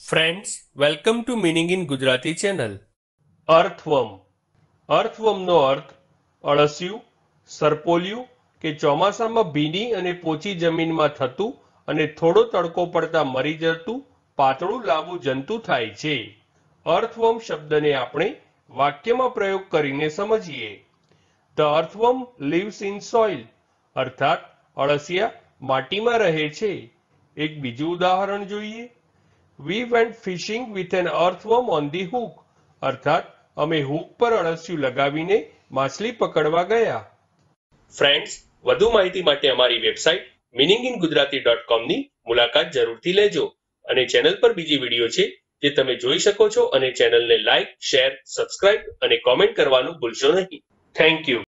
Friends, welcome to meaning in Gujarati channel. Earthworm. અર્થવર્મનો અર્થ અળસિયું, સરપોલિયું કે ચોમાસામાં ભીની અને પોચી જમીનમાં થતું અને થોડો તડકો પડતા મરી જતું પાતળું લાંબુ જંતુ થાય છે. અર્થવર્મ શબ્દને આપણે વાક્યમાં પ્રયોગ કરીને સમજીએ. The earthworm lives in soil, અર્થાત અળસિયા માટીમાં રહે છે. એક બીજું ઉદાહરણ જોઈએ. We went fishing with an earthworm on the hook, અર્થાત અમે હૂક પર અળસિયું લગાવીને માછલી પકડવા ગયા. ફ્રેન્ડ્સ, વધુ માહિતી માટે અમારી વેબસાઇટ meaningingujarati.com ની મુલાકાત જરૂરથી લેજો અને ચેનલ પર બીજી વિડીયો છે જે તમે જોઈ શકો છો અને ચેનલને લાઈક, શેર, સબસ્ક્રાઇબ અને કોમેન્ટ કરવાનું ભૂલશો નહીં. Thank you.